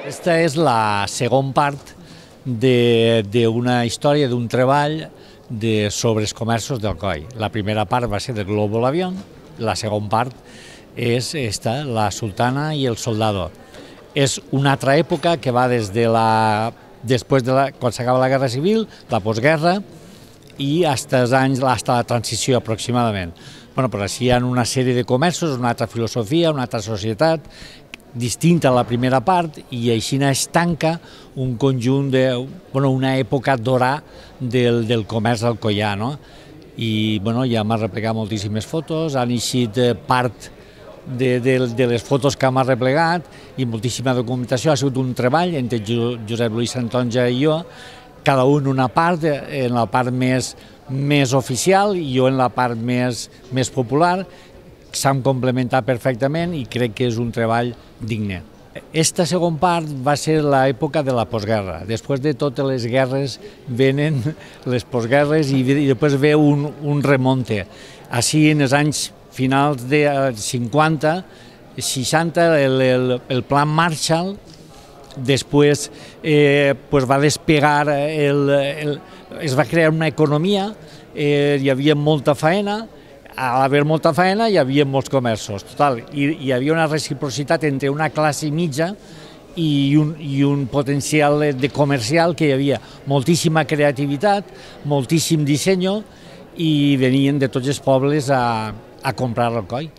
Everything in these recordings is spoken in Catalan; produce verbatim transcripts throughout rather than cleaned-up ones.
Aquesta és la segona part d'una història, d'un treball de, sobre els comerços d'Alcoi. La primera part va ser de Globo l'Avión, la segona part és esta, la Sultana i el Soldado. És una altra època que va des de la, després de la, quan s'acaba la Guerra Civil, la postguerra, i fins als anys, fins a la transició aproximadament. Bueno, però així hi ha una sèrie de comerços, una altra filosofia, una altra societat, distinta a la primera part, i així es tanca un conjunt de, bueno, una època d'orà del, del comerç alcoià, no? I bueno, ja m'ha replegat moltíssimes fotos, han eixit part de, de, de les fotos que m'ha replegat i moltíssima documentació. Ha sigut un treball entre Josep Lluís Santonja i jo, cada un una part, en la part més, més oficial i jo en la part més, més popular. S'han complementat perfectament i crec que és un treball digne. Esta segona part va ser l'època de la postguerra. Després de totes les guerres venen les postguerres i, i després ve un, un remonte. Així, en els anys finals de cinquanta, seixanta, el, el, el Plan Marshall, després eh, pues va despegar, el, el, es va crear una economia, eh, hi havia molta faena, a haver molta feina hi havia molts comerços, total, i hi havia una reciprocitat entre una classe mitja i un, i un potencial de comercial, que hi havia moltíssima creativitat, moltíssim disseny, i venien de tots els pobles a, a comprar l'Alcoi.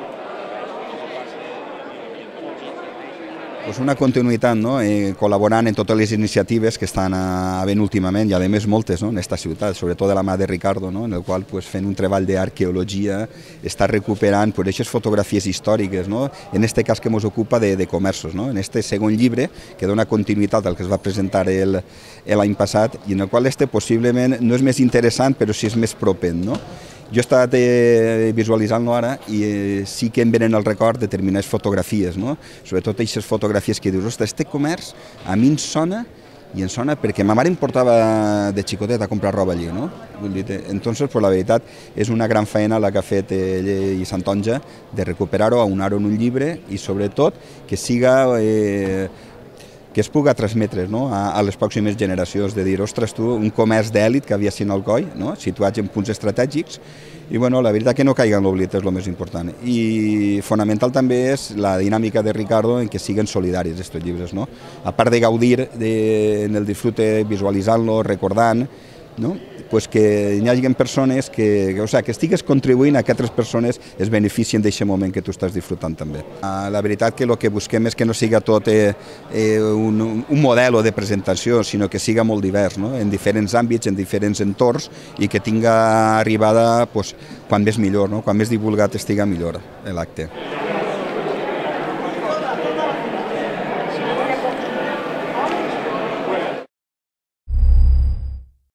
Pues una continuïtat, no? eh, col·laborant en totes les iniciatives que estan havent últimament, i a més moltes, no? En aquesta ciutat, sobretot de la mà de Ricardo, no? En el qual pues, fent un treball d'arqueologia està recuperant pues, aquestes fotografies històriques, no? En aquest cas que ens ocupa de, de comerços, no? En aquest segon llibre, que dona continuïtat al que es va presentar l'any passat, i en el qual este possiblement no és més interessant, però sí és més propent, no? Jo he estat eh, visualitzant-lo ara i eh, sí que em venen al record determinades fotografies, no? Sobretot aquestes fotografies que dius, ostres, este comerç a mi em sona, i em sona perquè ma mare em portava de xicotet a comprar roba allí, no? Entonces, pues, la veritat, és una gran feina la que ha fet ell i Santonja de recuperar-ho, aunar-ho en un llibre i sobretot que siga... Eh, que es puga transmetre, no? a, a les pròximes generacions, de dir, ostres, tu, un comerç d'èlit que havia sigut Alcoi, no? Situats en punts estratègics, i bueno, la veritat que no caiga en l'oblit és el més important. I fonamental també és la dinàmica de Ricardo en què siguen solidaris aquests llibres, no? A part de gaudir de, en el disfrute visualitzant-lo, recordant, no? Pues que hi hagi persones que, que, o sea, que estigues contribuint a que altres persones es beneficien d'aquest moment que tu estàs disfrutant també. La veritat que el que busquem és que no siga tot eh, un, un model de presentació, sinó que siga molt divers, no? En diferents àmbits, en diferents entorns, i que tinga arribada pues, quan més millor, no? Quan més divulgat estiga millor l'acte.